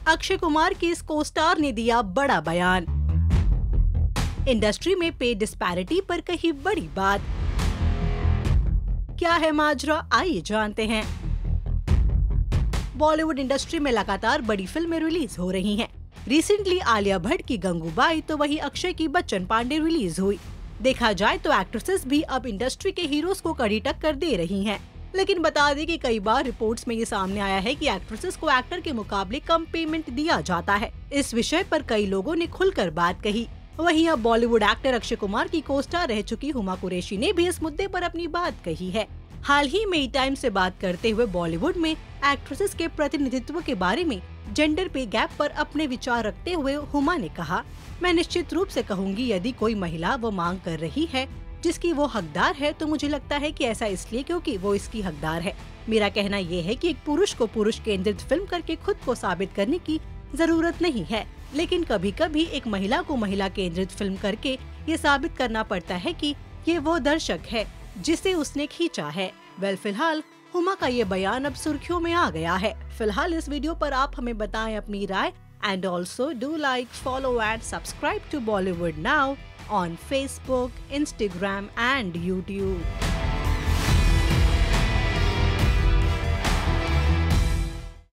अक्षय कुमार की इस को स्टार ने दिया बड़ा बयान। इंडस्ट्री में पे डिस्पैरिटी पर कही बड़ी बात। क्या है माजरा, आइए जानते हैं। बॉलीवुड इंडस्ट्री में लगातार बड़ी फिल्में रिलीज हो रही हैं। रिसेंटली आलिया भट्ट की गंगूबाई तो वही अक्षय की बच्चन पांडे रिलीज हुई। देखा जाए तो एक्ट्रेसेस भी अब इंडस्ट्री के हीरोज को कड़ी टक्कर दे रही हैं। लेकिन बता दें कि कई बार रिपोर्ट्स में ये सामने आया है कि एक्ट्रेसेस को एक्टर के मुकाबले कम पेमेंट दिया जाता है। इस विषय पर कई लोगों ने खुलकर बात कही। वहीं अब बॉलीवुड एक्टर अक्षय कुमार की को स्टार रह चुकी हुमा कुरैशी ने भी इस मुद्दे पर अपनी बात कही है। हाल ही में टाइम से बात करते हुए बॉलीवुड में एक्ट्रेसेस के प्रतिनिधित्व के बारे में जेंडर पे गैप पर अपने विचार रखते हुए हुमा ने कहा, मैं निश्चित रूप से कहूंगी यदि कोई महिला वो मांग कर रही है जिसकी वो हकदार है तो मुझे लगता है कि ऐसा इसलिए क्योंकि वो इसकी हकदार है। मेरा कहना ये है कि एक पुरुष को पुरुष केंद्रित फिल्म करके खुद को साबित करने की जरूरत नहीं है, लेकिन कभी कभी एक महिला को महिला केंद्रित फिल्म करके ये साबित करना पड़ता है कि ये वो दर्शक है जिसे उसने खींचा है। फिलहाल हुमा का ये बयान अब सुर्खियों में आ गया है। फिलहाल इस वीडियो पर आप हमें बताएं अपनी राय and also do like, follow and subscribe to Bollywood now on Facebook, Instagram and YouTube.